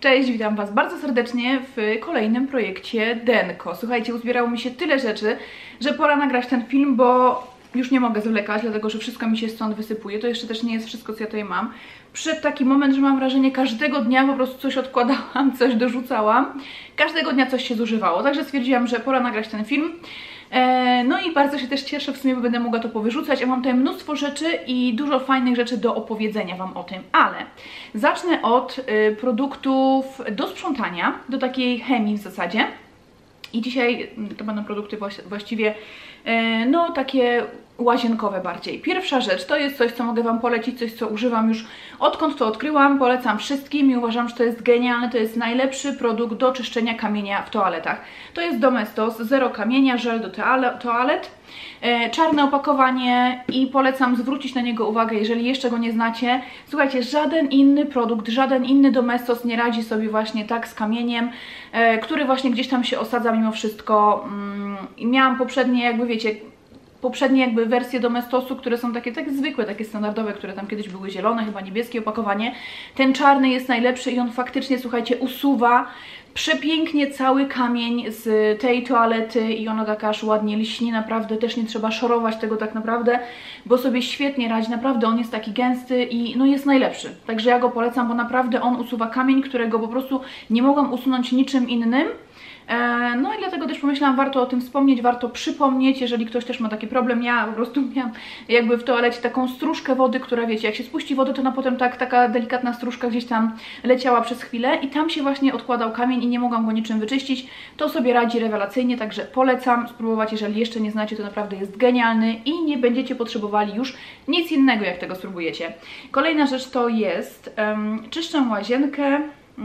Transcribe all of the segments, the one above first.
Cześć, witam Was bardzo serdecznie w kolejnym projekcie Denko. Słuchajcie, uzbierało mi się tyle rzeczy, że pora nagrać ten film, bo już nie mogę zwlekać, dlatego że wszystko mi się stąd wysypuje. To jeszcze też nie jest wszystko, co ja tutaj mam. Przyszedł taki moment, że mam wrażenie, każdego dnia po prostu coś odkładałam, coś dorzucałam. Każdego dnia coś się zużywało, także stwierdziłam, że pora nagrać ten film. No i bardzo się też cieszę w sumie, bo będę mogła to powyrzucać. Ja mam tutaj mnóstwo rzeczy i dużo fajnych rzeczy do opowiedzenia Wam o tym, ale zacznę od produktów do sprzątania, do takiej chemii w zasadzie. I dzisiaj to będą produkty właściwie, no takie łazienkowe bardziej. Pierwsza rzecz to jest coś, co mogę Wam polecić, coś, co używam już odkąd to odkryłam. Polecam wszystkim i uważam, że to jest genialne. To jest najlepszy produkt do czyszczenia kamienia w toaletach. To jest Domestos, zero kamienia, żel do toalet. Czarne opakowanie i polecam zwrócić na niego uwagę, jeżeli jeszcze go nie znacie. Słuchajcie, żaden inny produkt, żaden inny Domestos nie radzi sobie właśnie tak z kamieniem, który właśnie gdzieś tam się osadza mimo wszystko. I miałam poprzednie, jakby wiecie, wersje Domestosu, które są takie zwykłe, takie standardowe, które tam kiedyś były zielone, chyba niebieskie opakowanie. Ten czarny jest najlepszy i on faktycznie, słuchajcie, usuwa przepięknie cały kamień z tej toalety i ona taka aż ładnie lśni, naprawdę też nie trzeba szorować tego tak naprawdę, bo sobie świetnie radzi, naprawdę on jest taki gęsty i no jest najlepszy. Także ja go polecam, bo naprawdę on usuwa kamień, którego po prostu nie mogłam usunąć niczym innym. No i dlatego też pomyślałam, warto o tym wspomnieć, warto przypomnieć, jeżeli ktoś też ma taki problem. Ja po prostu miałam jakby w toalecie taką stróżkę wody, która wiecie, jak się spuści wodę, to ona potem taka delikatna stróżka gdzieś tam leciała przez chwilę i tam się właśnie odkładał kamień i nie mogłam go niczym wyczyścić. To sobie radzi rewelacyjnie, także polecam spróbować, jeżeli jeszcze nie znacie, to naprawdę jest genialny i nie będziecie potrzebowali już nic innego, jak tego spróbujecie. Kolejna rzecz to jest czyszczę łazienkę.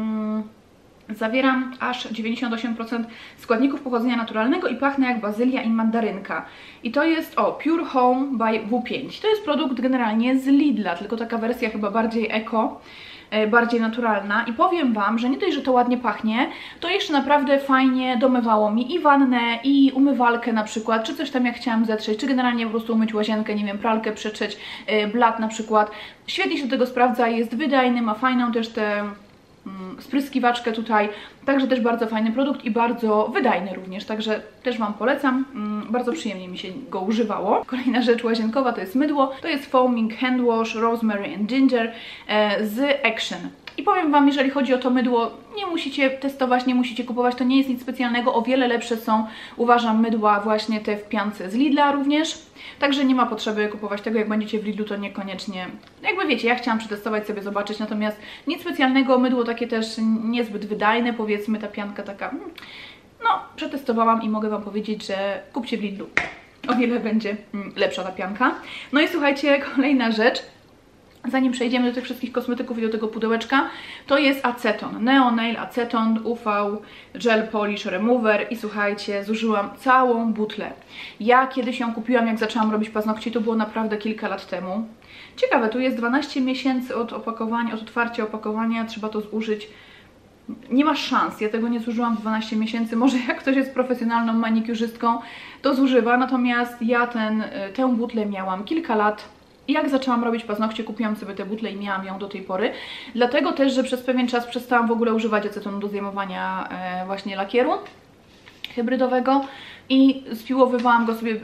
Zawieram aż 98% składników pochodzenia naturalnego i pachnie jak bazylia i mandarynka. I to jest, Pure Home by W5. To jest produkt generalnie z Lidla, tylko taka wersja chyba bardziej eko, bardziej naturalna. I powiem Wam, że nie dość, że to ładnie pachnie, to jeszcze naprawdę fajnie domywało mi i wannę, i umywalkę na przykład, czy coś tam jak chciałam zetrzeć, czy generalnie po prostu umyć łazienkę, nie wiem, pralkę przetrzeć, blat na przykład. Świetnie się do tego sprawdza, jest wydajny, ma fajną też tę spryskiwaczkę tutaj, także też bardzo fajny produkt i bardzo wydajny również, także też Wam polecam, bardzo przyjemnie mi się go używało. Kolejna rzecz łazienkowa to jest mydło, to jest Foaming Hand Wash Rosemary and Ginger z Action. I powiem Wam, jeżeli chodzi o to mydło, nie musicie testować, nie musicie kupować, to nie jest nic specjalnego, o wiele lepsze są, uważam, mydła właśnie te w piance z Lidla również. Także nie ma potrzeby kupować tego, jak będziecie w Lidlu, to niekoniecznie, jakby wiecie, ja chciałam przetestować sobie, zobaczyć, natomiast nic specjalnego, mydło takie też niezbyt wydajne, powiedzmy, ta pianka taka, no, przetestowałam i mogę Wam powiedzieć, że kupcie w Lidlu, o wiele będzie lepsza ta pianka. No i słuchajcie, kolejna rzecz, zanim przejdziemy do tych wszystkich kosmetyków i do tego pudełeczka, to jest aceton, Neo Nail Aceton UV Gel Polish Remover i słuchajcie, zużyłam całą butlę. Ja kiedyś ją kupiłam, jak zaczęłam robić paznokcie, to było naprawdę kilka lat temu. Ciekawe, tu jest 12 miesięcy od opakowania, od otwarcia opakowania, trzeba to zużyć. Nie ma szans, ja tego nie zużyłam w 12 miesięcy, może jak ktoś jest profesjonalną manikiurzystką, to zużywa, natomiast ja tę butlę miałam kilka lat. Jak zaczęłam robić paznokcie, kupiłam sobie tę butlę i miałam ją do tej pory. Dlatego też, że przez pewien czas przestałam w ogóle używać acetonu do zdejmowania właśnie lakieru hybrydowego i spiłowywałam go sobie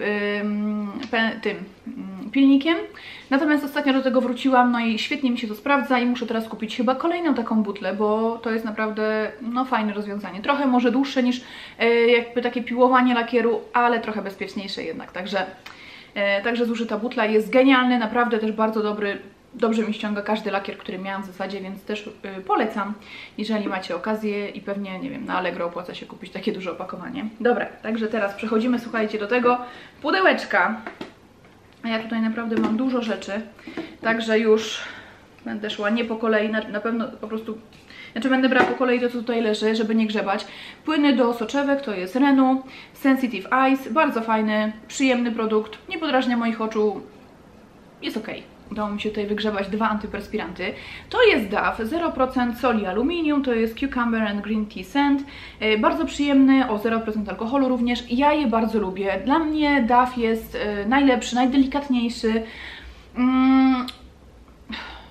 tym pilnikiem. Natomiast ostatnio do tego wróciłam, no i świetnie mi się to sprawdza i muszę teraz kupić chyba kolejną taką butlę, bo to jest naprawdę no, fajne rozwiązanie. Trochę może dłuższe niż jakby takie piłowanie lakieru, ale trochę bezpieczniejsze jednak, Także zużyta butla jest genialny, naprawdę też bardzo dobry, dobrze mi ściąga każdy lakier, który miałam w zasadzie, więc też polecam, jeżeli macie okazję i pewnie, nie wiem, na Allegro opłaca się kupić takie duże opakowanie. Dobra, także teraz przechodzimy, słuchajcie, do tego pudełeczka. A ja tutaj naprawdę mam dużo rzeczy, także już będę szła nie po kolei, na pewno po prostu... Znaczy będę brała po kolei to, co tutaj leży, żeby nie grzebać. Płyny do soczewek to jest Renu, Sensitive Eyes, bardzo fajny, przyjemny produkt, nie podrażnia moich oczu, jest ok. Udało mi się tutaj wygrzebać 2 antyperspiranty. To jest DAF, 0% soli aluminium, to jest Cucumber and Green Tea Scent, bardzo przyjemny, o 0% alkoholu również. Ja je bardzo lubię, dla mnie DAF jest najlepszy, najdelikatniejszy.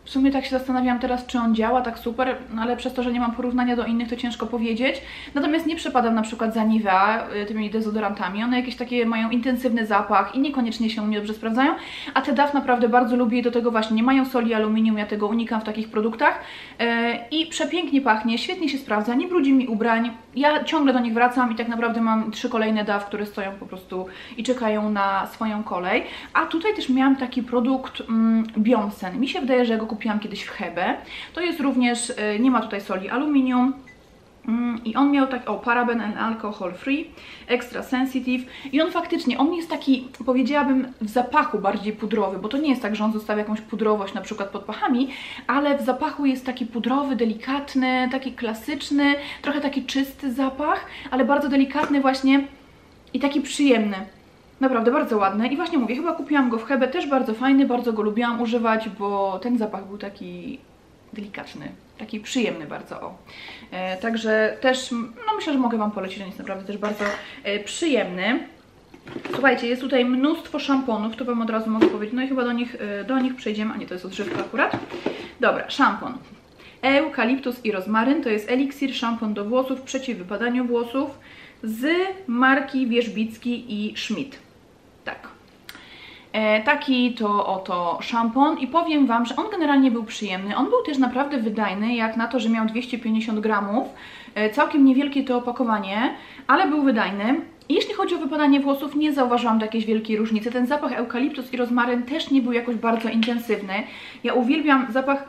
W sumie tak się zastanawiam teraz, czy on działa tak super, no ale przez to, że nie mam porównania do innych, to ciężko powiedzieć. Natomiast nie przepadam na przykład za Nivea, tymi dezodorantami. One jakieś takie mają intensywny zapach i niekoniecznie się u mnie dobrze sprawdzają. A te DAF naprawdę bardzo lubię i do tego właśnie nie mają soli aluminium, ja tego unikam w takich produktach. I przepięknie pachnie, świetnie się sprawdza, nie brudzi mi ubrań. Ja ciągle do nich wracam i tak naprawdę mam 3 kolejne DAF, które stoją po prostu i czekają na swoją kolej. A tutaj też miałam taki produkt Bionsen. Mi się wydaje, że ja go kupiłam kiedyś w Hebe. To jest również, nie ma tutaj soli aluminium. I on miał tak, paraben and alcohol free, extra sensitive i on faktycznie, on jest taki, powiedziałabym, w zapachu bardziej pudrowy, bo to nie jest tak, że on zostawia jakąś pudrowość na przykład pod pachami, ale w zapachu jest taki pudrowy, delikatny, taki klasyczny, trochę taki czysty zapach, ale bardzo delikatny właśnie i taki przyjemny. Naprawdę bardzo ładny i właśnie mówię, chyba kupiłam go w Hebe, też bardzo fajny, bardzo go lubiłam używać, bo ten zapach był taki delikatny, taki przyjemny bardzo, także też, no myślę, że mogę Wam polecić, on jest naprawdę też bardzo przyjemny. Słuchajcie, jest tutaj mnóstwo szamponów, to Wam od razu mogę powiedzieć, no i chyba do nich przejdziemy, a nie, to jest odżywka akurat. Dobra, szampon. Eukaliptus i rozmaryn, to jest eliksir, szampon do włosów, przeciw wypadaniu włosów z marki Wierzbicki i Schmidt. Tak. Taki to oto szampon i powiem Wam, że on generalnie był przyjemny. On był też naprawdę wydajny, jak na to, że miał 250 gramów. Całkiem niewielkie to opakowanie, ale był wydajny. I jeśli chodzi o wypadanie włosów, nie zauważyłam tu jakiejś wielkiej różnicy. Ten zapach eukaliptus i rozmaryn też nie był jakoś bardzo intensywny. Ja uwielbiam zapach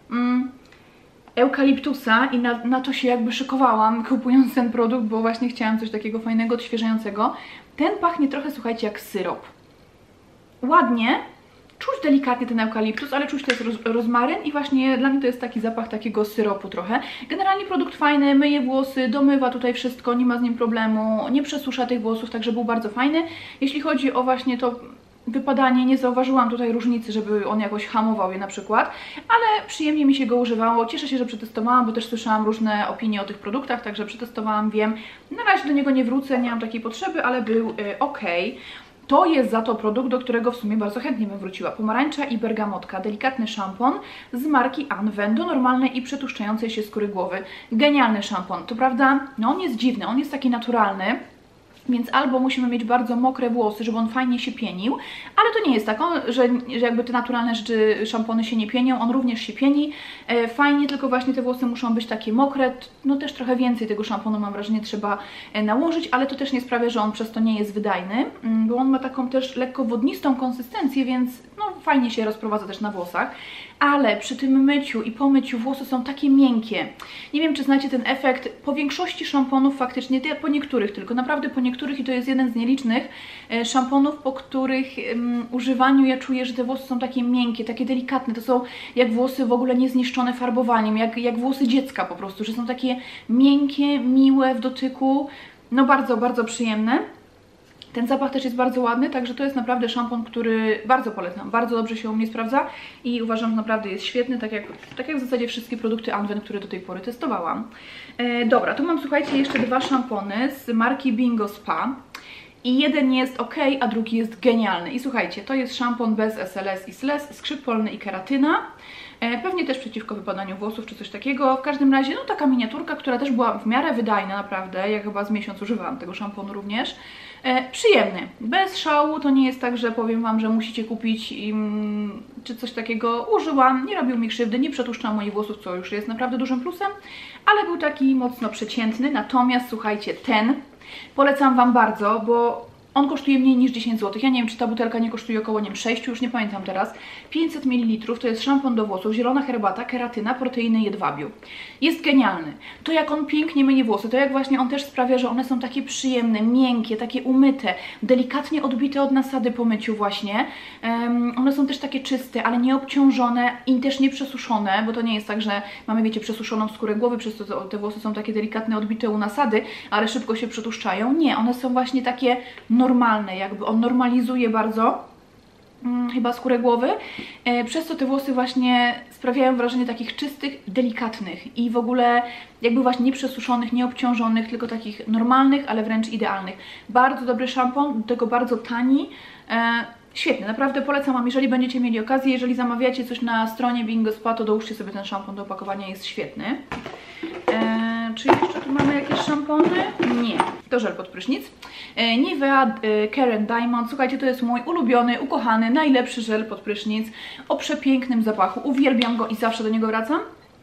eukaliptusa i na to się jakby szykowałam, kupując ten produkt, bo właśnie chciałam coś takiego fajnego, odświeżającego. Ten pachnie trochę, słuchajcie, jak syrop. Ładnie, czuć delikatnie ten eukaliptus, ale czuć to jest rozmaryn i właśnie dla mnie to jest taki zapach takiego syropu trochę. Generalnie produkt fajny, myje włosy, domywa tutaj wszystko, nie ma z nim problemu, nie przesusza tych włosów, także był bardzo fajny. Jeśli chodzi o właśnie to wypadanie, nie zauważyłam tutaj różnicy, żeby on jakoś hamował je na przykład, ale przyjemnie mi się go używało. Cieszę się, że przetestowałam, bo też słyszałam różne opinie o tych produktach, także przetestowałam, wiem. Na razie do niego nie wrócę, nie mam takiej potrzeby, ale był ok. To jest za to produkt, do którego w sumie bardzo chętnie bym wróciła. Pomarańcza i bergamotka, delikatny szampon z marki Anwen do normalnej i przetłuszczającej się skóry głowy. Genialny szampon, to prawda, no on jest dziwny, on jest taki naturalny. Więc albo musimy mieć bardzo mokre włosy, żeby on fajnie się pienił, ale to nie jest tak, że jakby te naturalne rzeczy, szampony się nie pienią, on również się pieni fajnie, tylko właśnie te włosy muszą być takie mokre, no też trochę więcej tego szamponu mam wrażenie trzeba nałożyć, ale to też nie sprawia, że on przez to nie jest wydajny, bo on ma taką też lekko wodnistą konsystencję, więc no fajnie się rozprowadza też na włosach. Ale przy tym myciu i po myciu włosy są takie miękkie. Nie wiem, czy znacie ten efekt. Po większości szamponów faktycznie, po niektórych tylko, naprawdę po niektórych i to jest jeden z nielicznych szamponów, po których używaniu ja czuję, że te włosy są takie miękkie, takie delikatne. To są jak włosy w ogóle niezniszczone farbowaniem, jak włosy dziecka po prostu, że są takie miękkie, miłe w dotyku. No bardzo, bardzo przyjemne. Ten zapach też jest bardzo ładny, także to jest naprawdę szampon, który bardzo polecam. Bardzo dobrze się u mnie sprawdza i uważam, że naprawdę jest świetny, tak jak w zasadzie wszystkie produkty Anwen, które do tej pory testowałam. Dobra, tu mam, słuchajcie, jeszcze 2 szampony z marki Bingo Spa. I jeden jest ok, a drugi jest genialny. I słuchajcie, to jest szampon bez SLS i SLS, skrzyp polny i keratyna. Pewnie też przeciwko wypadaniu włosów czy coś takiego. W każdym razie, no taka miniaturka, która też była w miarę wydajna naprawdę. Ja chyba z miesiąc używałam tego szamponu również. Przyjemny, bez szału, to nie jest tak, że powiem Wam, że musicie kupić czy coś takiego. Użyłam, nie robił mi krzywdy, nie przetłuszczał moich włosów, co już jest naprawdę dużym plusem, ale był taki mocno przeciętny. Natomiast słuchajcie, ten polecam Wam bardzo, bo on kosztuje mniej niż 10 zł. Ja nie wiem, czy ta butelka nie kosztuje około, nie wiem, 6, już nie pamiętam teraz. 500 ml to jest szampon do włosów, zielona herbata, keratyna, proteiny jedwabiu. Jest genialny. To jak on pięknie myje włosy, to jak właśnie on też sprawia, że one są takie przyjemne, miękkie, takie umyte, delikatnie odbite od nasady po myciu właśnie. One są też takie czyste, ale nie obciążone i też nie przesuszone, bo to nie jest tak, że mamy, wiecie, przesuszoną skórę głowy, przez to te włosy są takie delikatnie odbite u nasady, ale szybko się przetłuszczają. Nie, one są właśnie takie normalne, jakby on normalizuje bardzo chyba skórę głowy, przez co te włosy właśnie sprawiają wrażenie takich czystych, delikatnych i w ogóle jakby właśnie nie przesuszonych, nie obciążonych, tylko takich normalnych, ale wręcz idealnych. Bardzo dobry szampon, do tego bardzo tani. Świetny, naprawdę polecam Wam, jeżeli będziecie mieli okazję, jeżeli zamawiacie coś na stronie Bingo Spa, to dołóżcie sobie ten szampon do opakowania, jest świetny. Czy jeszcze tu mamy jakieś szampony? Nie, to żel pod prysznic. Nivea Care and Diamond, słuchajcie, to jest mój ulubiony, ukochany, najlepszy żel pod prysznic o przepięknym zapachu, uwielbiam go i zawsze do niego wracam.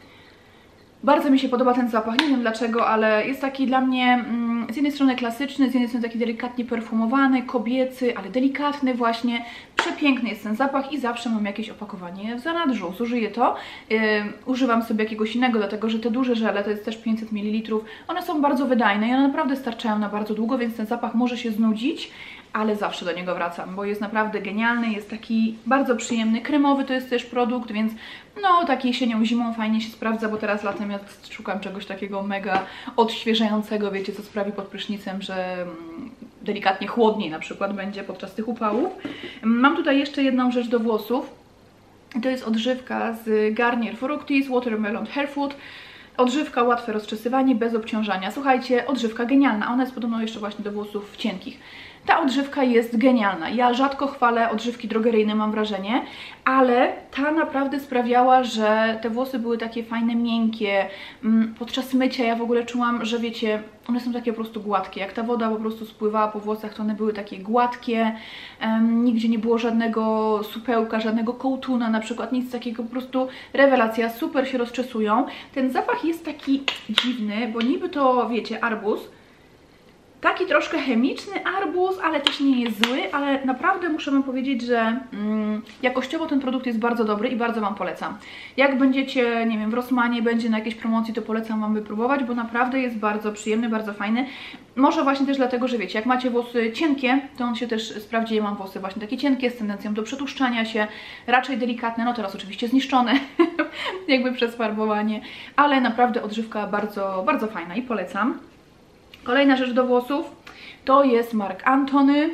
Bardzo mi się podoba ten zapach, nie wiem dlaczego, ale jest taki dla mnie z jednej strony klasyczny, z jednej strony taki delikatnie perfumowany, kobiecy, ale delikatny właśnie. Przepiękny jest ten zapach i zawsze mam jakieś opakowanie w zanadrzu. Zużyję to, używam sobie jakiegoś innego, dlatego że te duże żele, to jest też 500 ml, one są bardzo wydajne i one naprawdę starczają na bardzo długo, więc ten zapach może się znudzić, ale zawsze do niego wracam, bo jest naprawdę genialny, jest taki bardzo przyjemny, kremowy to jest też produkt, więc no taki jesienią, zimą fajnie się sprawdza, bo teraz latem ja szukam czegoś takiego mega odświeżającego, wiecie, co sprawi pod prysznicem, że delikatnie chłodniej na przykład będzie podczas tych upałów. Mam tutaj jeszcze jedną rzecz do włosów, to jest odżywka z Garnier Fructis Watermelon Hair Food. Odżywka, łatwe rozczesywanie, bez obciążania. Słuchajcie, odżywka genialna, ona jest podobno jeszcze właśnie do włosów cienkich. Ta odżywka jest genialna. Ja rzadko chwalę odżywki drogeryjne, mam wrażenie, ale ta naprawdę sprawiała, że te włosy były takie fajne, miękkie. Podczas mycia ja w ogóle czułam, że wiecie, one są takie po prostu gładkie. Jak ta woda po prostu spływała po włosach, to one były takie gładkie. Nigdzie nie było żadnego supełka, żadnego kołtuna na przykład, nic takiego, po prostu rewelacja, super się rozczesują. Ten zapach jest taki dziwny, bo niby to, wiecie, arbuz. Taki troszkę chemiczny arbuz, ale też nie jest zły, ale naprawdę muszę Wam powiedzieć, że jakościowo ten produkt jest bardzo dobry i bardzo Wam polecam. Jak będziecie, nie wiem, w Rossmanie, będzie na jakiejś promocji, to polecam Wam wypróbować, bo naprawdę jest bardzo przyjemny, bardzo fajny. Może właśnie też dlatego, że wiecie, jak macie włosy cienkie, to on się też sprawdzi. Ja mam włosy właśnie takie cienkie, z tendencją do przetłuszczania się, raczej delikatne, no teraz oczywiście zniszczone, jakby przez farbowanie, ale naprawdę odżywka bardzo, bardzo fajna i polecam. Kolejna rzecz do włosów to jest Marc Anthony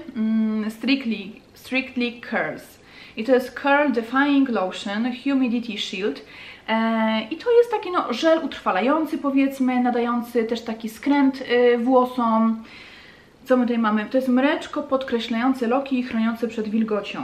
Strictly Curls. I to jest Curl Defying Lotion Humidity Shield. I to jest taki no, żel utrwalający, powiedzmy, nadający też taki skręt włosom. Co my tutaj mamy? To jest mreczko podkreślające loki i chroniące przed wilgocią.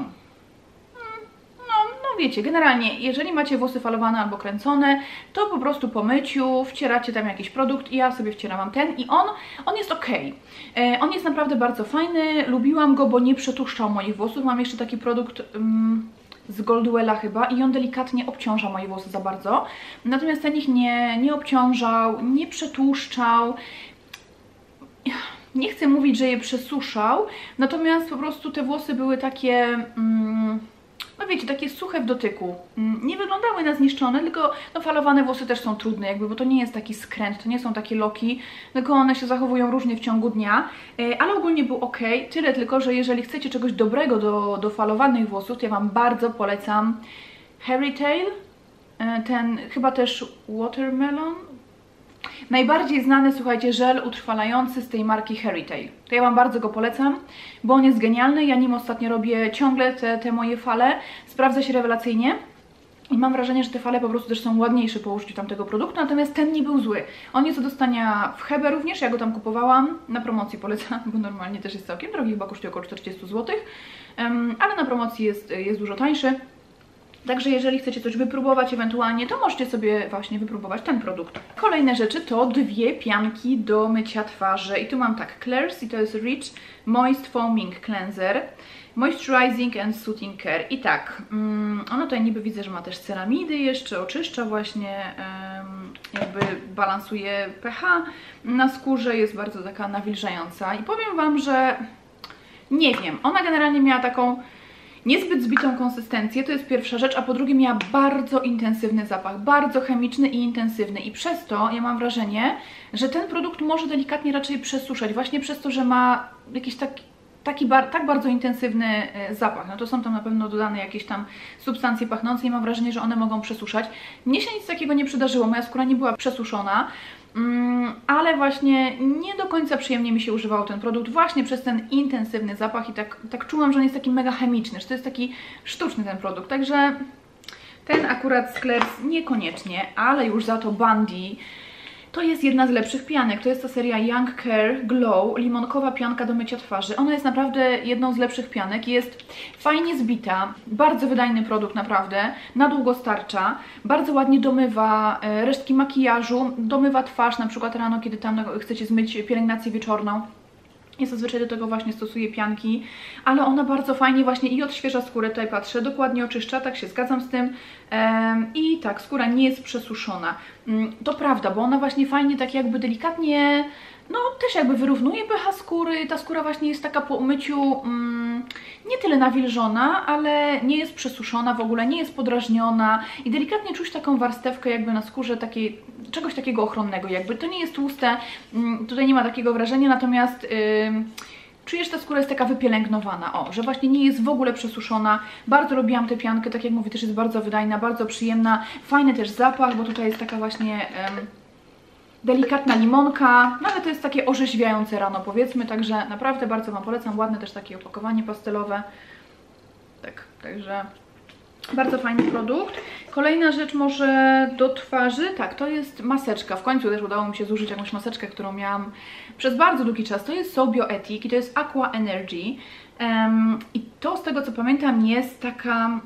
Wiecie, generalnie, jeżeli macie włosy falowane albo kręcone, to po prostu po myciu wcieracie tam jakiś produkt i ja sobie wcierałam ten i on jest ok. On jest naprawdę bardzo fajny, lubiłam go, bo nie przetłuszczał moich włosów. Mam jeszcze taki produkt z Goldwella chyba i on delikatnie obciąża moje włosy za bardzo. Natomiast ten ich nie obciążał, nie przetłuszczał. Nie chcę mówić, że je przesuszał, natomiast po prostu te włosy były takie... no wiecie, takie suche w dotyku. Nie wyglądały na zniszczone, tylko no falowane włosy też są trudne jakby, bo to nie jest taki skręt, to nie są takie loki, tylko one się zachowują różnie w ciągu dnia, ale ogólnie był ok. Tyle tylko, że jeżeli chcecie czegoś dobrego do falowanych włosów, to ja Wam bardzo polecam Hairy Tail, ten chyba też Watermelon. Najbardziej znany, słuchajcie, żel utrwalający z tej marki Hairy Tail. To ja Wam bardzo go polecam, bo on jest genialny. Ja nim ostatnio robię ciągle te moje fale. Sprawdza się rewelacyjnie. I mam wrażenie, że te fale po prostu też są ładniejsze po użyciu tamtego produktu, natomiast ten nie był zły. On jest do dostania w Hebe również, ja go tam kupowałam. Na promocji polecam, bo normalnie też jest całkiem drogi, chyba kosztuje około 40 zł. Ale na promocji jest dużo tańszy. Także jeżeli chcecie coś wypróbować ewentualnie, to możecie sobie właśnie wypróbować ten produkt. Kolejne rzeczy to dwie pianki do mycia twarzy. I tu mam tak, Klairs i to jest Rich Moist Foaming Cleanser, Moisturizing and Soothing Care. I tak, ono tutaj niby widzę, że ma też ceramidy jeszcze, oczyszcza właśnie, jakby balansuje pH na skórze, jest bardzo taka nawilżająca. I powiem Wam, że nie wiem, ona generalnie miała taką niezbyt zbitą konsystencję, to jest pierwsza rzecz, a po drugie miała bardzo intensywny zapach, bardzo chemiczny i intensywny i przez to ja mam wrażenie, że ten produkt może delikatnie raczej przesuszać, właśnie przez to, że ma jakiś tak bardzo intensywny zapach. No to są tam na pewno dodane jakieś tam substancje pachnące i mam wrażenie, że one mogą przesuszać. Mnie się nic takiego nie przydarzyło, moja skóra nie była przesuszona, ale właśnie nie do końca przyjemnie mi się używał ten produkt właśnie przez ten intensywny zapach i tak czułam, że on jest taki mega chemiczny, że to jest taki sztuczny ten produkt, także ten akurat z Klairs niekoniecznie, ale już za to Bundy To jest jedna z lepszych pianek, to jest ta seria Young Care Glow, limonkowa pianka do mycia twarzy. Ona jest naprawdę jedną z lepszych pianek, jest fajnie zbita, bardzo wydajny produkt naprawdę, na długo starcza, bardzo ładnie domywa resztki makijażu, domywa twarz na przykład rano, kiedy tam chcecie zmyć pielęgnację wieczorną. Ja zazwyczaj do tego właśnie stosuję pianki, ale ona bardzo fajnie właśnie i odświeża skórę, tutaj patrzę, dokładnie oczyszcza, tak się zgadzam z tym. I tak, skóra nie jest przesuszona. To prawda, bo ona właśnie fajnie tak jakby delikatnie, no też jakby wyrównuje pH skóry, ta skóra właśnie jest taka po umyciu nie tyle nawilżona, ale nie jest przesuszona w ogóle, nie jest podrażniona i delikatnie czuć taką warstewkę jakby na skórze, takiej, czegoś takiego ochronnego jakby. To nie jest tłuste, tutaj nie ma takiego wrażenia, natomiast czujesz, że ta skóra jest taka wypielęgnowana, o, że właśnie nie jest w ogóle przesuszona. Bardzo lubiłam tę piankę, tak jak mówię, też jest bardzo wydajna, bardzo przyjemna, fajny też zapach, bo tutaj jest taka właśnie delikatna limonka, no ale to jest takie orzeźwiające rano powiedzmy, także naprawdę bardzo Wam polecam, ładne też takie opakowanie pastelowe, tak, także bardzo fajny produkt. Kolejna rzecz może do twarzy, tak, to jest maseczka, w końcu też udało mi się zużyć jakąś maseczkę, którą miałam przez bardzo długi czas, to jest Sobiotic i to jest Aqua Energy i to z tego co pamiętam jest taka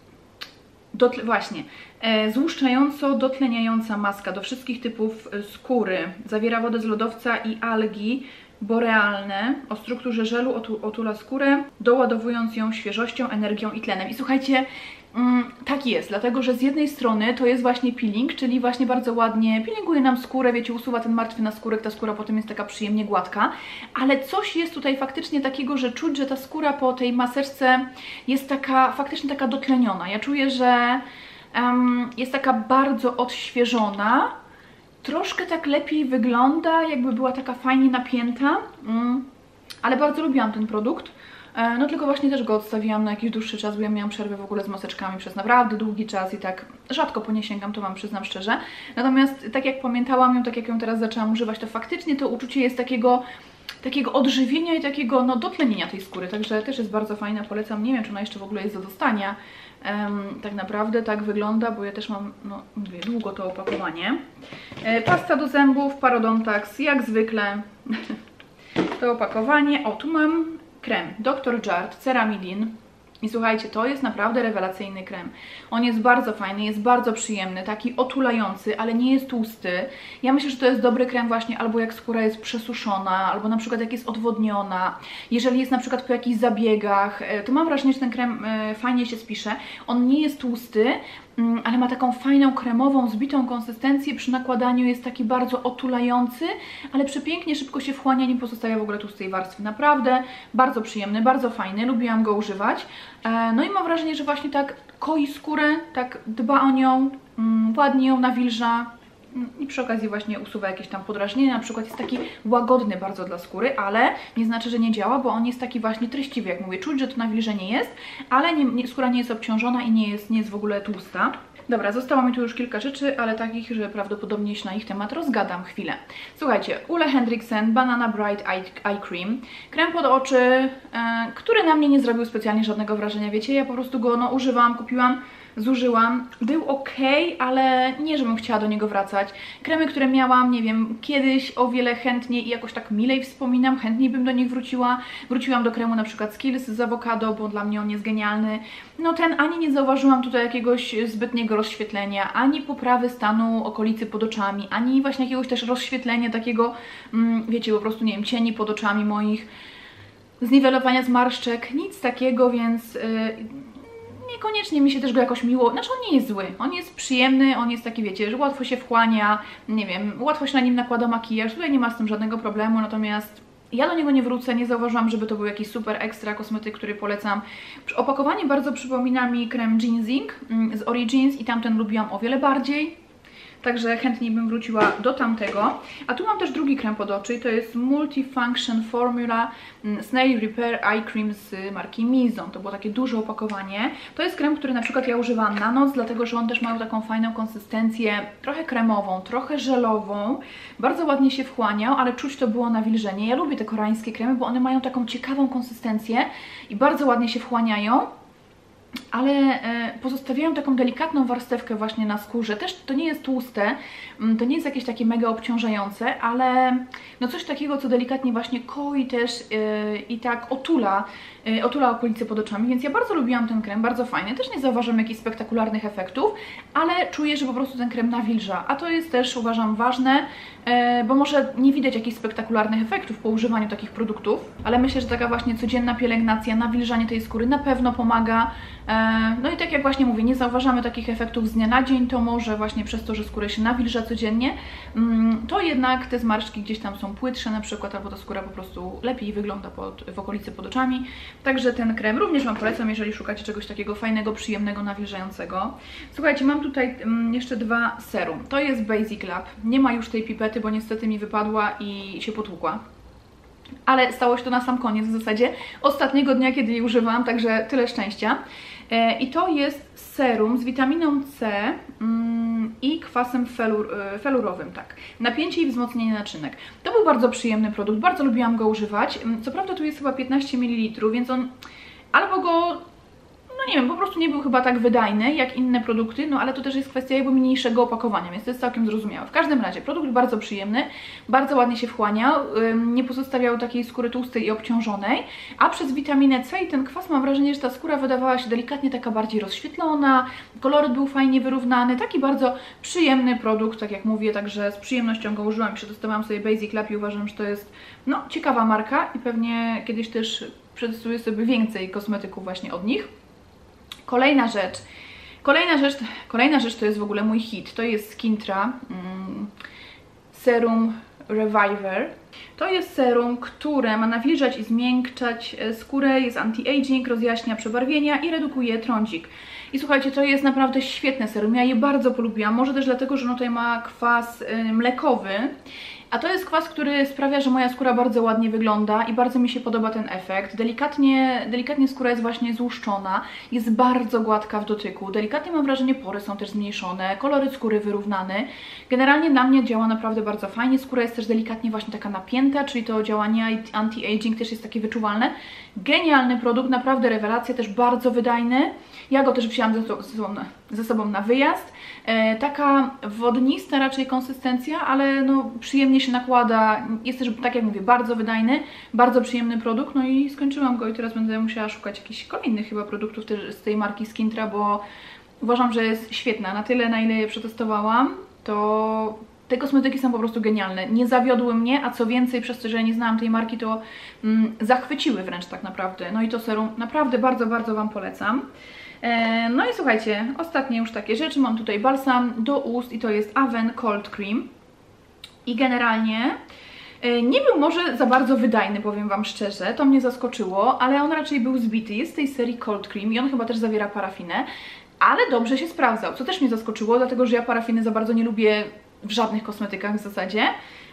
właśnie złuszczająco dotleniająca maska do wszystkich typów skóry, zawiera wodę z lodowca i algi borealne o strukturze żelu, otula skórę, doładowując ją świeżością, energią i tlenem. I słuchajcie, tak jest, dlatego że z jednej strony to jest właśnie peeling, czyli właśnie bardzo ładnie peelinguje nam skórę, wiecie, usuwa ten martwy naskórek, ta skóra potem jest taka przyjemnie gładka, ale coś jest tutaj faktycznie takiego, że czuć, że ta skóra po tej maseczce jest taka, faktycznie taka dotleniona. Ja czuję, że jest taka bardzo odświeżona, troszkę tak lepiej wygląda, jakby była taka fajnie napięta, ale bardzo lubiłam ten produkt. No tylko właśnie też go odstawiłam na jakiś dłuższy czas, bo ja miałam przerwę w ogóle z maseczkami przez naprawdę długi czas i tak rzadko po nie sięgam, to Wam przyznam szczerze. Natomiast tak jak pamiętałam ją, tak jak ją teraz zaczęłam używać, to faktycznie to uczucie jest takiego odżywienia i takiego no dotlenienia tej skóry, także też jest bardzo fajna, polecam. Nie wiem, czy ona jeszcze w ogóle jest do dostania. Tak naprawdę tak wygląda, bo ja też mam, no mówię, długo to opakowanie. Pasta do zębów, Parodontax, jak zwykle to opakowanie. O, tu mam krem Dr. Jart Ceramidin. I słuchajcie, to jest naprawdę rewelacyjny krem. On jest bardzo fajny, jest bardzo przyjemny, taki otulający, ale nie jest tłusty. Ja myślę, że to jest dobry krem właśnie albo jak skóra jest przesuszona, albo na przykład jak jest odwodniona. Jeżeli jest na przykład po jakichś zabiegach, to mam wrażenie, że ten krem fajnie się spisze. On nie jest tłusty, ale ma taką fajną, kremową, zbitą konsystencję. Przy nakładaniu jest taki bardzo otulający, ale przepięknie szybko się wchłania, nie pozostawia w ogóle tłustej warstwy. Naprawdę bardzo przyjemny, bardzo fajny, lubiłam go używać. No i mam wrażenie, że właśnie tak koi skórę, tak dba o nią, ładnie ją nawilża i przy okazji właśnie usuwa jakieś tam podrażnienia. Na przykład jest taki łagodny bardzo dla skóry, ale nie znaczy, że nie działa, bo on jest taki właśnie treściwy, jak mówię, czuć, że to nawilżenie jest, ale skóra nie jest obciążona i nie jest w ogóle tłusta. Dobra, zostało mi tu już kilka rzeczy, ale takich, że prawdopodobnie się na ich temat rozgadam chwilę. Słuchajcie, Ole Henriksen Banana Bright Eye Cream. Krem pod oczy, który na mnie nie zrobił specjalnie żadnego wrażenia, wiecie, ja po prostu go używałam, kupiłam, zużyłam, był ok, ale nie, żebym chciała do niego wracać. Kremy, które miałam, nie wiem, kiedyś o wiele chętniej i jakoś tak milej wspominam, chętniej bym do nich wróciła. Wróciłam do kremu na przykład Skills z awokado, bo dla mnie on jest genialny. No ten ani nie zauważyłam tutaj jakiegoś zbytniego rozświetlenia, ani poprawy stanu okolicy pod oczami, ani właśnie jakiegoś też rozświetlenia takiego, wiecie, po prostu, nie wiem, cieni pod oczami moich, zniwelowania zmarszczek, nic takiego, więc niekoniecznie mi się też go jakoś miło, znaczy on nie jest zły, on jest przyjemny, on jest taki, wiecie, że łatwo się wchłania, nie wiem, łatwo się na nim nakłada makijaż, tutaj nie ma z tym żadnego problemu, natomiast ja do niego nie wrócę, nie zauważyłam, żeby to był jakiś super ekstra kosmetyk, który polecam. Opakowanie bardzo przypomina mi krem Ginseng z Origins i tamten lubiłam o wiele bardziej. Także chętniej bym wróciła do tamtego. A tu mam też drugi krem pod oczy i to jest Multifunction Formula Snail Repair Eye Cream z marki Mizon. To było takie duże opakowanie. To jest krem, który na przykład ja używam na noc, dlatego że on też ma taką fajną konsystencję, trochę kremową, trochę żelową. Bardzo ładnie się wchłaniał, ale czuć to było nawilżenie. Ja lubię te koreańskie kremy, bo one mają taką ciekawą konsystencję i bardzo ładnie się wchłaniają. ale pozostawiają taką delikatną warstewkę właśnie na skórze. Też to nie jest tłuste, to nie jest jakieś takie mega obciążające, ale no coś takiego, co delikatnie właśnie koi też i tak otula okolice pod oczami, więc ja bardzo lubiłam ten krem, bardzo fajny. Też nie zauważam jakichś spektakularnych efektów, ale czuję, że po prostu ten krem nawilża, a to jest też, uważam, ważne, bo może nie widać jakichś spektakularnych efektów po używaniu takich produktów, ale myślę, że taka właśnie codzienna pielęgnacja, nawilżanie tej skóry na pewno pomaga. No i tak jak właśnie mówię, nie zauważamy takich efektów z dnia na dzień, to może właśnie przez to, że skóra się nawilża codziennie, to jednak te zmarszczki gdzieś tam są płytsze na przykład, albo ta skóra po prostu lepiej wygląda w okolicy pod oczami. Także ten krem również Wam polecam, jeżeli szukacie czegoś takiego fajnego, przyjemnego, nawilżającego. Słuchajcie, mam tutaj jeszcze dwa serum. To jest Basic Lab. Nie ma już tej pipety, bo niestety mi wypadła i się potłukła. Ale stało się to na sam koniec w zasadzie ostatniego dnia, kiedy jej używałam, także tyle szczęścia. I to jest serum z witaminą C i kwasem felurowym, tak. Napięcie i wzmocnienie naczynek. To był bardzo przyjemny produkt, bardzo lubiłam go używać. Co prawda tu jest chyba 15 ml, więc on albo go, no nie wiem, po prostu nie był chyba tak wydajny jak inne produkty, no ale to też jest kwestia jakby mniejszego opakowania, więc to jest całkiem zrozumiałe. W każdym razie produkt bardzo przyjemny, bardzo ładnie się wchłaniał, nie pozostawiał takiej skóry tłustej i obciążonej, a przez witaminę C i ten kwas mam wrażenie, że ta skóra wydawała się delikatnie taka bardziej rozświetlona, koloryt był fajnie wyrównany, taki bardzo przyjemny produkt, tak jak mówię, także z przyjemnością go użyłam i przetestowałam sobie Basic Lab i uważam, że to jest no ciekawa marka i pewnie kiedyś też przetestuję sobie więcej kosmetyków właśnie od nich. Kolejna rzecz to jest w ogóle mój hit, to jest Skintra Serum Reviver. To jest serum, które ma nawilżać i zmiękczać skórę, jest anti-aging, rozjaśnia przebarwienia i redukuje trądzik. I słuchajcie, to jest naprawdę świetne serum, ja je bardzo polubiłam, może też dlatego, że no tutaj ma kwas mlekowy, a to jest kwas, który sprawia, że moja skóra bardzo ładnie wygląda i bardzo mi się podoba ten efekt. Delikatnie skóra jest właśnie złuszczona, jest bardzo gładka w dotyku, delikatnie mam wrażenie pory są też zmniejszone, koloryt skóry wyrównany. Generalnie dla mnie działa naprawdę bardzo fajnie, skóra jest też delikatnie właśnie taka napięta, czyli to działanie anti-aging też jest takie wyczuwalne. Genialny produkt, naprawdę rewelacja, też bardzo wydajny. Ja go też wzięłam ze sobą na wyjazd. Taka wodnista raczej konsystencja, ale no przyjemnie się nakłada. Jest też, tak jak mówię, bardzo wydajny, bardzo przyjemny produkt. No i skończyłam go i teraz będę musiała szukać jakichś kolejnych chyba produktów też z tej marki Skintra, bo uważam, że jest świetna. Na tyle, na ile je przetestowałam, to te kosmetyki są po prostu genialne. Nie zawiodły mnie, a co więcej, przez to, że ja nie znałam tej marki, to zachwyciły wręcz tak naprawdę. No i to serum naprawdę bardzo, bardzo Wam polecam. No i słuchajcie, ostatnie już takie rzeczy. Mam tutaj balsam do ust i to jest Aven Cold Cream. I generalnie nie był może za bardzo wydajny, powiem Wam szczerze, to mnie zaskoczyło, ale on raczej był zbity. Jest z tej serii Cold Cream i on chyba też zawiera parafinę, ale dobrze się sprawdzał, co też mnie zaskoczyło, dlatego że ja parafiny za bardzo nie lubię w żadnych kosmetykach w zasadzie.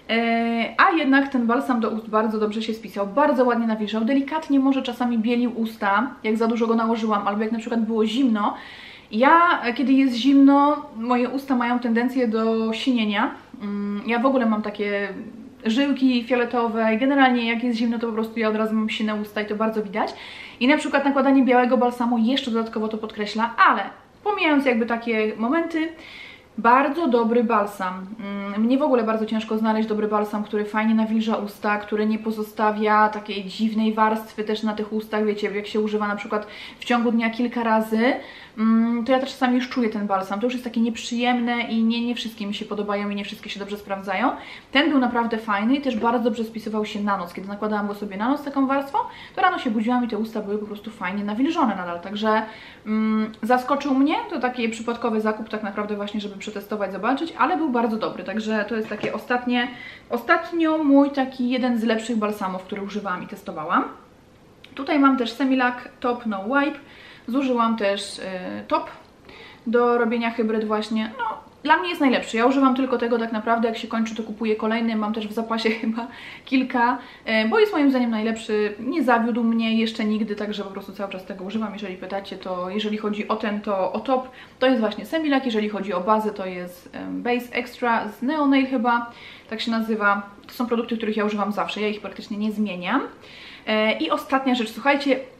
A jednak ten balsam do ust bardzo dobrze się spisał, bardzo ładnie nawilżał, delikatnie może czasami bielił usta, jak za dużo go nałożyłam, albo jak na przykład było zimno. Ja, kiedy jest zimno, moje usta mają tendencję do sinienia. Ja w ogóle mam takie żyłki fioletowe i generalnie jak jest zimno, to po prostu ja od razu mam sine usta i to bardzo widać. I na przykład nakładanie białego balsamu jeszcze dodatkowo to podkreśla, ale pomijając jakby takie momenty, bardzo dobry balsam. Mnie w ogóle bardzo ciężko znaleźć dobry balsam, który fajnie nawilża usta, który nie pozostawia takiej dziwnej warstwy też na tych ustach, wiecie, jak się używa na przykład w ciągu dnia kilka razy, to ja też czasami już czuję ten balsam. To już jest takie nieprzyjemne i nie wszystkie mi się podobają i nie wszystkie się dobrze sprawdzają. Ten był naprawdę fajny i też bardzo dobrze spisywał się na noc. Kiedy nakładałam go sobie na noc taką warstwą, to rano się budziłam i te usta były po prostu fajnie nawilżone nadal. Także zaskoczył mnie, to taki przypadkowy zakup tak naprawdę właśnie, żeby przetestować, zobaczyć, ale był bardzo dobry. Także to jest takie ostatnio mój taki jeden z lepszych balsamów, który używałam i testowałam. Tutaj mam też Semilac Top No Wipe. Zużyłam też top do robienia hybryd właśnie. No, dla mnie jest najlepszy. Ja używam tylko tego tak naprawdę, jak się kończy, to kupuję kolejny. Mam też w zapasie chyba kilka, bo jest moim zdaniem najlepszy. Nie zawiódł mnie jeszcze nigdy, także po prostu cały czas tego używam. Jeżeli pytacie, to jeżeli chodzi o ten, to o top, to jest właśnie Semilac. Jeżeli chodzi o bazę, to jest Base Extra z Neo Nail chyba, tak się nazywa. To są produkty, których ja używam zawsze, ja ich praktycznie nie zmieniam. I ostatnia rzecz, słuchajcie,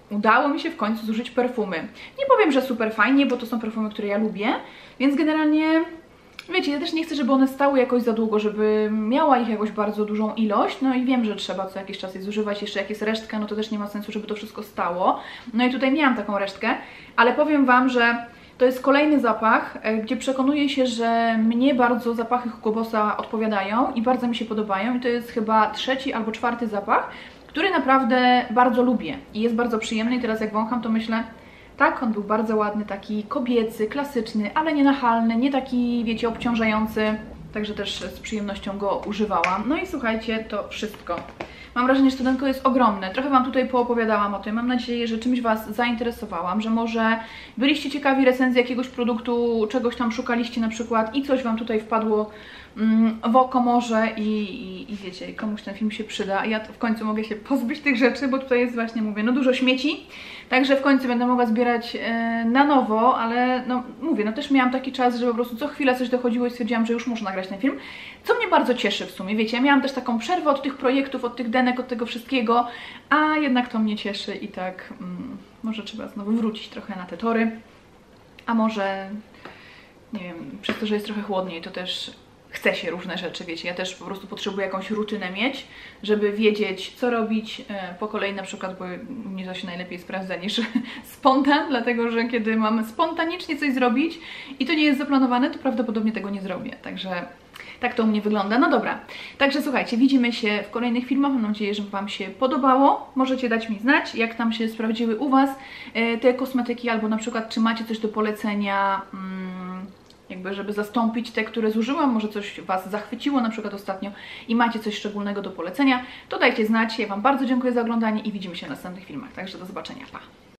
udało mi się w końcu zużyć perfumy. Nie powiem, że super fajnie, bo to są perfumy, które ja lubię, więc generalnie, wiecie, ja też nie chcę, żeby one stały jakoś za długo, żeby miała ich jakoś bardzo dużą ilość, no i wiem, że trzeba co jakiś czas je zużywać, jeszcze jak jest resztka, no to też nie ma sensu, żeby to wszystko stało. No i tutaj miałam taką resztkę, ale powiem Wam, że to jest kolejny zapach, gdzie przekonuję się, że mnie bardzo zapachy Hugo Bossa odpowiadają i bardzo mi się podobają i to jest chyba 3. albo 4. zapach, który naprawdę bardzo lubię i jest bardzo przyjemny i teraz jak wącham, to myślę, tak, on był bardzo ładny, taki kobiecy, klasyczny, ale nie nachalny, nie taki, wiecie, obciążający, także też z przyjemnością go używałam. No i słuchajcie, to wszystko. Mam wrażenie, że to denko jest ogromne. Trochę Wam tutaj poopowiadałam o tym. Mam nadzieję, że czymś Was zainteresowałam, że może byliście ciekawi recenzji jakiegoś produktu, czegoś tam szukaliście na przykład i coś Wam tutaj wpadło w oko może i wiecie, komuś ten film się przyda. Ja w końcu mogę się pozbyć tych rzeczy, bo tutaj jest właśnie, mówię, no dużo śmieci. Także w końcu będę mogła zbierać na nowo, ale no mówię, no też miałam taki czas, że po prostu co chwilę coś dochodziło i stwierdziłam, że już muszę nagrać ten film. Co mnie bardzo cieszy w sumie, wiecie, ja miałam też taką przerwę od tych projektów, od tych denek, od tego wszystkiego, a jednak to mnie cieszy i tak może trzeba znowu wrócić trochę na te tory, a może, nie wiem, przez to, że jest trochę chłodniej, to też chce się różne rzeczy, wiecie, ja też po prostu potrzebuję jakąś rutynę mieć, żeby wiedzieć, co robić po kolei na przykład, bo mnie to się najlepiej sprawdza niż spontan, dlatego, że kiedy mam spontanicznie coś zrobić i to nie jest zaplanowane, to prawdopodobnie tego nie zrobię, także tak to u mnie wygląda. No dobra, także słuchajcie, widzimy się w kolejnych filmach, mam nadzieję, że Wam się podobało, możecie dać mi znać, jak tam się sprawdziły u Was te kosmetyki, albo na przykład, czy macie coś do polecenia, jakby żeby zastąpić te, które zużyłam, może coś Was zachwyciło na przykład ostatnio i macie coś szczególnego do polecenia, to dajcie znać. Ja Wam bardzo dziękuję za oglądanie i widzimy się w następnych filmach, także do zobaczenia, pa!